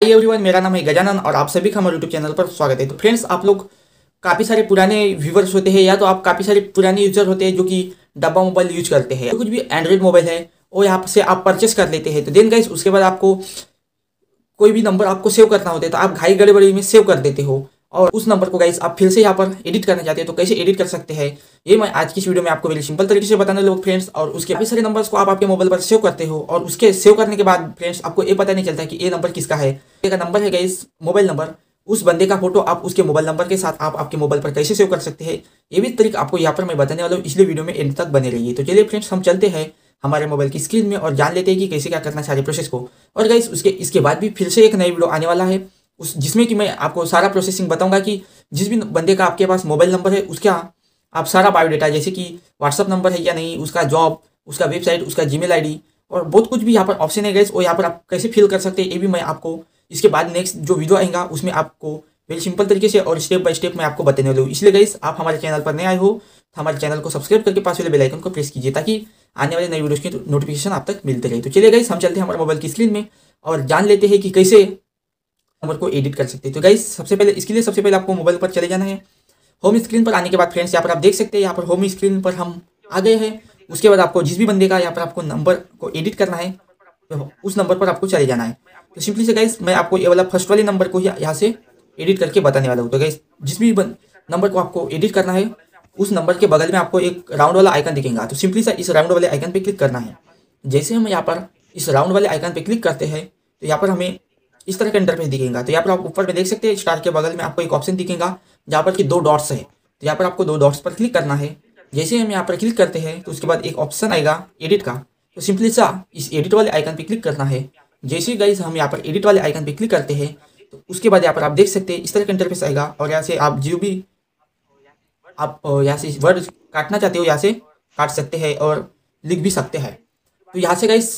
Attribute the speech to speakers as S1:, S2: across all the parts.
S1: Hi everyone, मेरा नाम है गजानन और आप सभी का हमारे यूट्यूब चैनल पर स्वागत है। तो फ्रेंड्स, आप लोग काफ़ी सारे पुराने व्यूवर्स होते हैं या तो आप काफ़ी सारे पुराने यूजर होते हैं जो कि डब्बा मोबाइल यूज करते हैं। तो कुछ भी एंड्रॉइड मोबाइल है वो यहाँ से आप परचेस कर लेते हैं। तो देन गाइस उसके बाद आपको कोई भी नंबर आपको सेव करना होता है तो आप घाई गड़बड़ी में सेव कर देते हो और उस नंबर को गाइस आप फिर से यहाँ पर एडिट करना चाहते हैं। तो कैसे एडिट कर सकते हैं ये मैं आज की इस वीडियो में आपको वेरी सिंपल तरीके से बताने लोग फ्रेंड्स। और उसके काफी सारे नंबर्स को आप आपके मोबाइल पर सेव करते हो और उसके सेव करने के बाद फ्रेंड्स आपको ये पता नहीं चलता कि ये नंबर किसका है। का नंबर है गाइस मोबाइल नंबर, उस बंदे का फोटो आप उसके मोबाइल नंबर के साथ आप आपके मोबाइल पर कैसे सेव कर सकते हैं ये भी तरीका आपको यहाँ पर मैं बताने वाला हूँ, इसलिए वीडियो में एंड तक बने रहिए। तो चलिए फ्रेंड्स, हम चलते हैं हमारे मोबाइल की स्क्रीन में और जान लेते हैं कि कैसे क्या करना सारे प्रोसेस को। और गाइस इसके बाद भी फिर से एक नई वीडियो आने वाला है जिसमें कि मैं आपको सारा प्रोसेसिंग बताऊंगा कि जिस भी बंदे का आपके पास मोबाइल नंबर है उसका आप सारा बायोडाटा, जैसे कि व्हाट्सअप नंबर है या नहीं, उसका जॉब, उसका वेबसाइट, उसका जीमेल आईडी और बहुत कुछ भी यहाँ पर ऑप्शन है गाइस, और यहाँ पर आप कैसे फिल कर सकते हैं ये भी मैं आपको इसके बाद नेक्स्ट जो वीडियो आएगा उसमें आपको वेरी सिंपल तरीके से और स्टेप बाय स्टेप मैं आपको बताने वाला हूँ। इसलिए गाइस आप हमारे चैनल पर नए आए हो तो हमारे चैनल को सब्सक्राइब करके पास वाले बेल आइकन को प्रेस कीजिए ताकि आने वाले नई वीडियोस की नोटिफिकेशन आप तक मिलते रहे। तो चलिए गाइस, हम चलते हैं हमारे मोबाइल की स्क्रीन में और जान लेते हैं कि कैसे नंबर को एडिट कर सकते हैं। तो गाइस सबसे पहले आपको मोबाइल पर चले जाना है। होम स्क्रीन पर आने के बाद फ्रेंड्स यहाँ पर आप देख सकते हैं, यहाँ पर होम स्क्रीन पर हम आ गए हैं। उसके बाद आपको जिस भी बंदे का यहाँ पर आपको नंबर को एडिट करना है तो उस नंबर पर आपको चले जाना है। तो सिंपली से गाइस मैं आपको ये वाला फर्स्ट वाले नंबर को यहाँ से एडिट करके बताने वाला हूँ। तो गाइस जिस भी नंबर को आपको एडिट करना है उस नंबर के बगल में आपको एक राउंड वाला आइकन दिखेगा। तो सिंपली सा इस राउंड वाले आइकन पे क्लिक करना है। जैसे हम यहाँ पर इस राउंड वाले आइकन पे क्लिक करते हैं तो यहाँ पर हमें इस तरह का इंटरफेस दिखेगा। तो यहाँ पर आप ऊपर में देख सकते हैं स्टार के बगल में आपको एक ऑप्शन दिखेगा जहाँ पर कि 2 डॉट्स है। तो यहाँ पर आपको 2 डॉट्स पर क्लिक करना है। जैसे हम यहाँ पर क्लिक करते हैं तो उसके बाद एक ऑप्शन आएगा एडिट का। तो सिंपली सा इस एडिट वाले आइकन पे क्लिक करना है। जैसे गाइस हम यहाँ पर एडिट वाले आइकन पे क्लिक करते हैं तो उसके बाद यहाँ पर आप देख सकते हैं इस तरह का इंटरफेस आएगा और यहाँ से आप जो भी आप यहाँ से वर्ड काटना चाहते हो यहाँ से काट सकते हैं और लिख भी सकते हैं। तो यहाँ से गाइस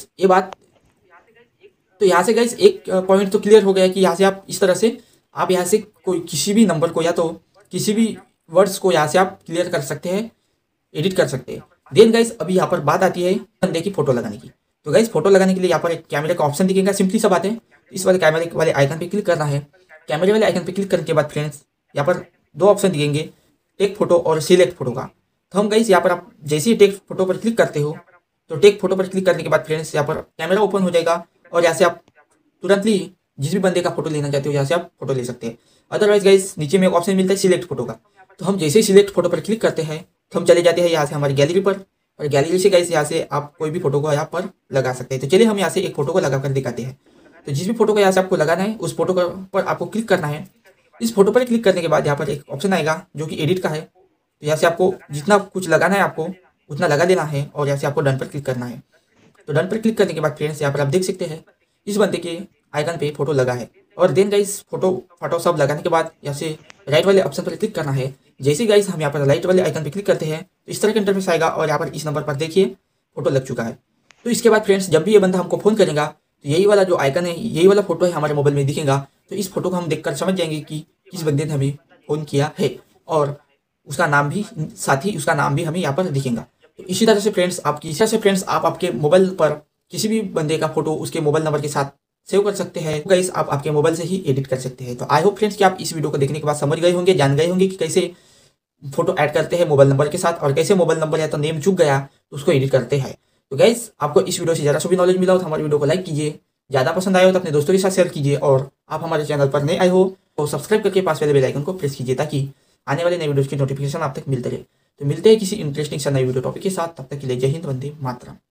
S1: एक पॉइंट तो क्लियर हो गया कि यहाँ से आप इस तरह से आप यहाँ से कोई किसी भी नंबर को या तो किसी भी वर्ड्स को यहाँ से आप क्लियर कर सकते हैं, एडिट कर सकते हैं। देन गाइस अभी यहाँ पर बात आती है बंदे की फोटो लगाने की। तो गाइस फोटो लगाने के लिए यहाँ पर एक कैमरे का ऑप्शन दिखेगा। सिंपली सा बात है, इस वाले कैमरे वाले आइकन पे क्लिक करना है। कैमरे वाले आइकन पे क्लिक करने के बाद फ्रेंड्स यहाँ पर 2 ऑप्शन दिखेंगे, टेक फोटो और सिलेक्ट फोटो का। तो हम गाइस यहाँ पर आप जैसे ही टेक फोटो पर क्लिक करते हो तो टेक फोटो पर क्लिक करने के बाद फ्रेंड्स यहाँ पर कैमरा ओपन हो जाएगा और यहाँ से आप तुरंत ही जिस भी बंदे का फोटो लेना चाहते हो यहाँ से आप फोटो ले सकते हैं। अदरवाइज गाइस नीचे में एक ऑप्शन मिलता है सिलेक्ट फोटो का। तो हम जैसे ही सिलेक्ट फोटो पर क्लिक करते हैं तो हम चले जाते हैं यहाँ से हमारी गैलरी पर और गैलरी से गाइस यहाँ से आप कोई भी फोटो को यहाँ पर लगा सकते हैं। तो चलिए हम यहाँ से एक फोटो को लगा कर दिखाते हैं। तो जिस भी फोटो को यहाँ से आपको लगाना है उस फोटो पर आपको क्लिक करना है। इस फोटो पर क्लिक करने के बाद यहाँ पर एक ऑप्शन आएगा जो कि एडिट का है। तो यहाँ से आपको जितना कुछ लगाना है आपको उतना लगा देना है और यहाँ से आपको डन पर क्लिक करना है। तो डन पर क्लिक करने के बाद फ्रेंड्स यहाँ पर आप देख सकते हैं इस बंदे के आइकन पे फोटो लगा है। और देन गाइस फोटो सब लगाने के बाद यहाँ से राइट वाले ऑप्शन पर क्लिक करना है। जैसे गाइस हम यहाँ पर राइट वाले आइकन पे क्लिक करते हैं तो इस तरह का इंटरफेस आएगा और यहाँ पर इस नंबर पर देखिए फोटो लग चुका है। तो इसके बाद फ्रेंड्स जब भी ये बंदा हमको फ़ोन करेगा तो यही वाला जो आइकन है, यही वाला फोटो है हमारे मोबाइल में दिखेगा। तो इस फोटो को हम देखकर समझ जाएंगे कि किस बंदे ने हमें फ़ोन किया है और उसका नाम भी साथ ही उसका नाम भी हमें यहाँ पर दिखेगा। तो इसी तरह से फ्रेंड्स आप आपके मोबाइल पर किसी भी बंदे का फोटो उसके मोबाइल नंबर के साथ सेव कर सकते हैं। तो गाइस आप आपके मोबाइल से ही एडिट कर सकते हैं। तो आई होप फ्रेंड्स कि आप इस वीडियो को देखने के बाद समझ गए होंगे, जान गए होंगे कि कैसे फोटो ऐड करते हैं मोबाइल नंबर के साथ और कैसे मोबाइल नंबर या तो नेम चूक गया तो उसको एडिट करते हैं। तो गाइस आपको इस वीडियो से ज़रा सा भी नॉलेज मिला हो तो हमारे वीडियो को लाइक कीजिए, ज़्यादा पसंद आया हो तो अपने दोस्तों के साथ शेयर कीजिए और आप हमारे चैनल पर नए आए हो तो सब्सक्राइब करके पास वाले बेल आइकन को प्रेस कीजिए ताकि आने वाले नए वीडियोज़ की नोटिफिकेशन आप तक मिलते रहे। तो मिलते हैं किसी इंटरेस्टिंग सा नई वीडियो टॉपिक के साथ, तब तक के लिए जय हिंद, वंदे मातरम।